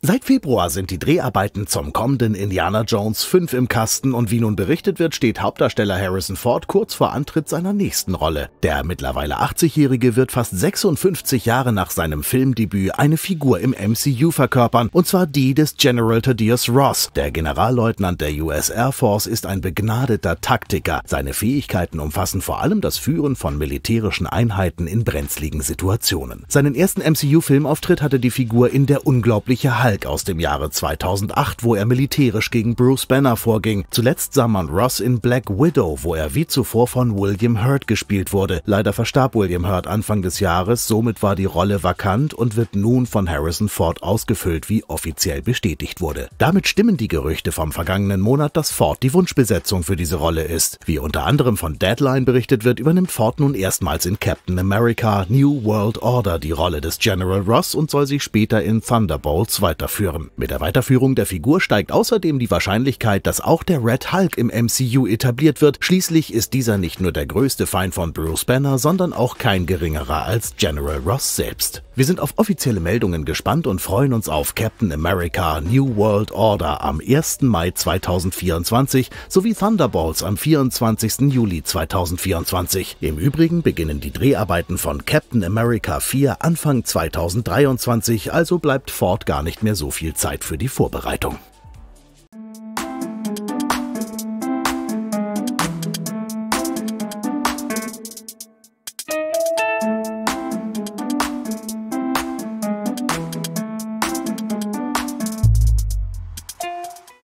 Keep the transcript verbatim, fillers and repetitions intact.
Seit Februar sind die Dreharbeiten zum kommenden Indiana Jones fünf im Kasten und wie nun berichtet wird, steht Hauptdarsteller Harrison Ford kurz vor Antritt seiner nächsten Rolle. Der mittlerweile achtzigjährige wird fast sechsundfünfzig Jahre nach seinem Filmdebüt eine Figur im M C U verkörpern, und zwar die des General Thaddeus Ross. Der Generalleutnant der U S Air Force ist ein begnadeter Taktiker. Seine Fähigkeiten umfassen vor allem das Führen von militärischen Einheiten in brenzligen Situationen. Seinen ersten M C U-Filmauftritt hatte die Figur in Der unglaubliche Hulk aus dem Jahre zweitausendacht, wo er militärisch gegen Bruce Banner vorging. Zuletzt sah man Ross in Black Widow, wo er wie zuvor von William Hurt gespielt wurde. Leider verstarb William Hurt Anfang des Jahres, somit war die Rolle vakant und wird nun von Harrison Ford ausgefüllt, wie offiziell bestätigt wurde. Damit stimmen die Gerüchte vom vergangenen Monat, dass Ford die Wunschbesetzung für diese Rolle ist. Wie unter anderem von Deadline berichtet wird, übernimmt Ford nun erstmals in Captain America New World Order die Rolle des General Ross und soll sich später in Thunderbolts weiterführen. Mit der Weiterführung der Figur steigt außerdem die Wahrscheinlichkeit, dass auch der Red Hulk im M C U etabliert wird. Schließlich ist dieser nicht nur der größte Feind von Bruce Banner, sondern auch kein geringerer als General Ross selbst. Wir sind auf offizielle Meldungen gespannt und freuen uns auf Captain America New World Order am ersten Mai zweitausendvierundzwanzig sowie Thunderbolts am vierundzwanzigsten Juli zweitausendvierundzwanzig. Im Übrigen beginnen die Dreharbeiten von Captain America vier Anfang zweitausenddreiundzwanzig, also bleibt Ford gar nicht mehr so viel Zeit für die Vorbereitung.